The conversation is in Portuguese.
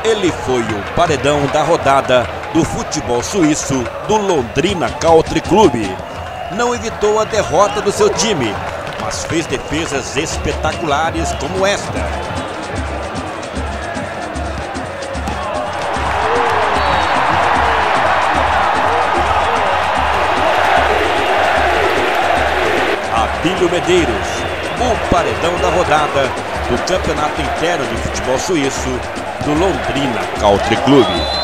Ele foi o paredão da rodada do futebol suíço do Londrina Country Club. Não evitou a derrota do seu time, mas fez defesas espetaculares como esta. Abílio Medeiros, o paredão da rodada do Campeonato Interno de Futebol Suíço do Londrina Country Club.